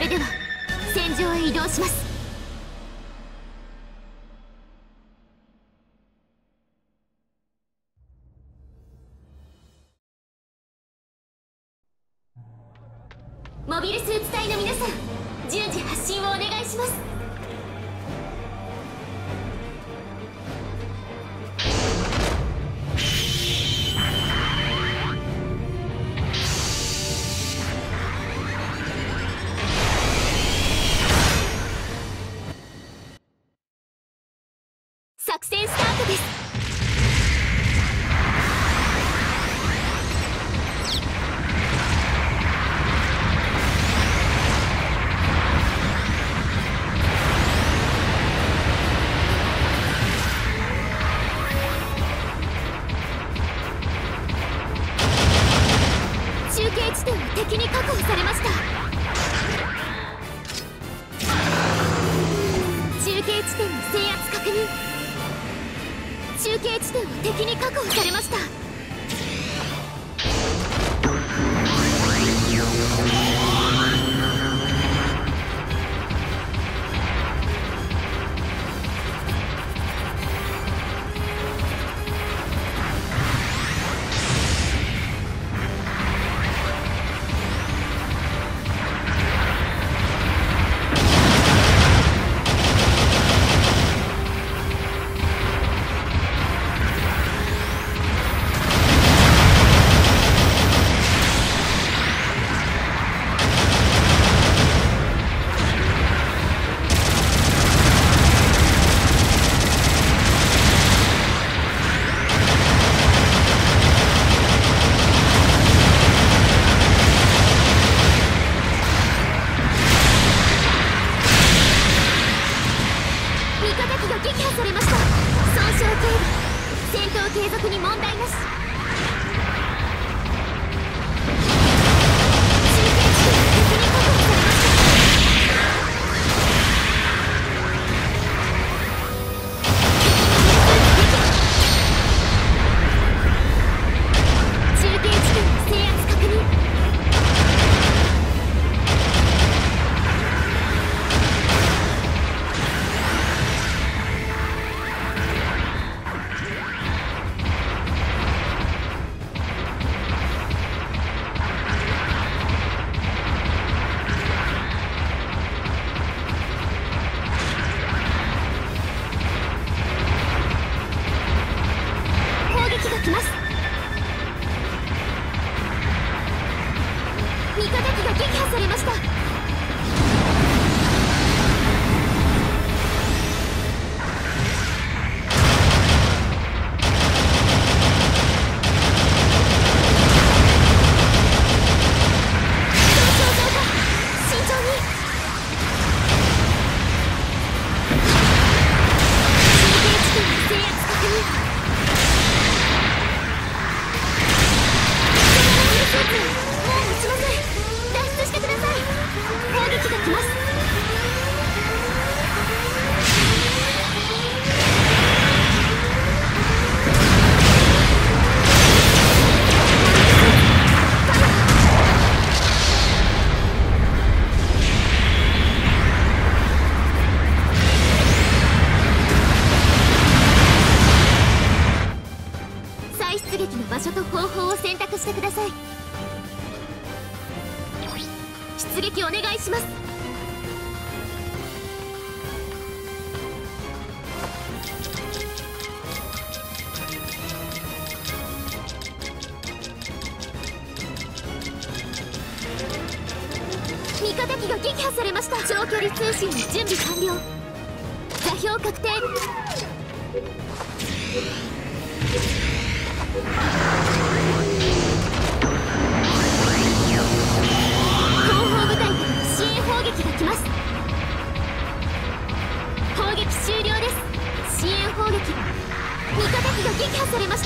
では戦場へ移動します。モビルスーツ隊の皆さん、順次発進をお願いします。作戦スタートです。中継地点を敵に確保されました。中継地点の制圧確認。中継地点を敵に確保されました。撃破されました。損傷軽微、戦闘継続に問題なし。中継地点が敵に確保されました。中継地点の制圧確認。来ます。味方機が撃破されました。損傷増加、慎重に。中継地点の制圧確認。もう撃ちません。脱出してください。砲撃が来ます。再出撃の場所と方法を選択してください。出撃お願いします。味方機が撃破されました。長距離通信の準備完了。座標確定。支援砲撃が来ます。砲撃終了です。支援砲撃。味方機が撃破されました。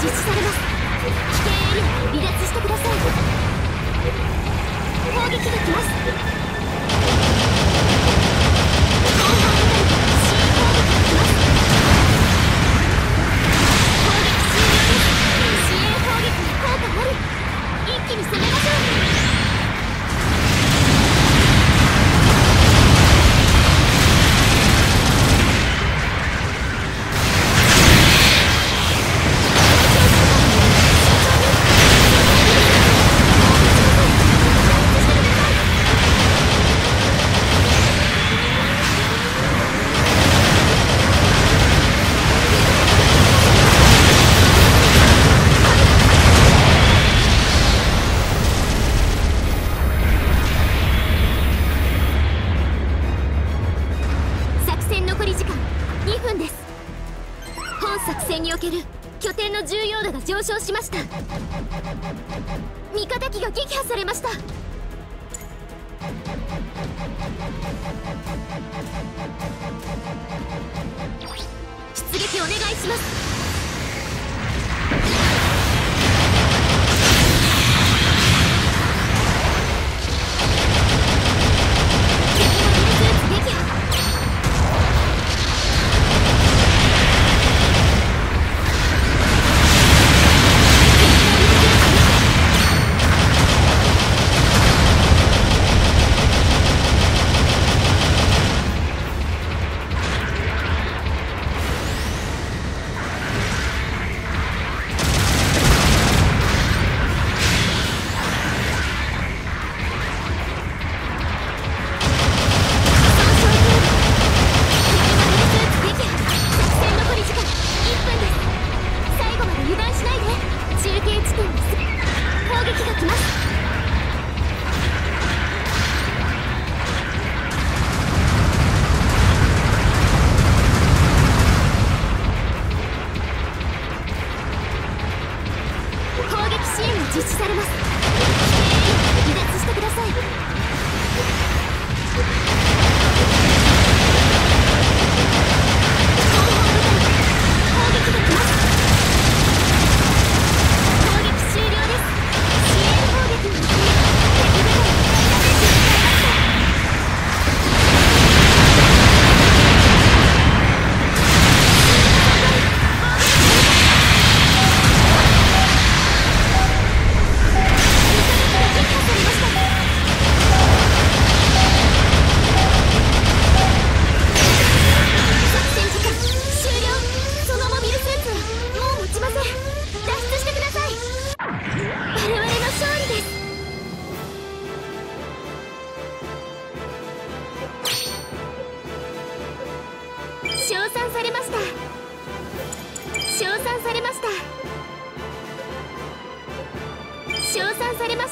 実施されます。危険エリアから離脱してください。攻撃が来ます。後半以外から支援攻撃が来ます。攻撃終了です。支援攻撃に効果あり。一気に攻めましょう。拠点の重要度が上昇しました。味方機が撃破されました。出撃お願いします。実施されます。離脱してください。後方部隊攻撃が来ます。攻撃終了です。支援攻撃に敵部隊ダメージを与えました。称賛されました。称賛されました。称賛されました。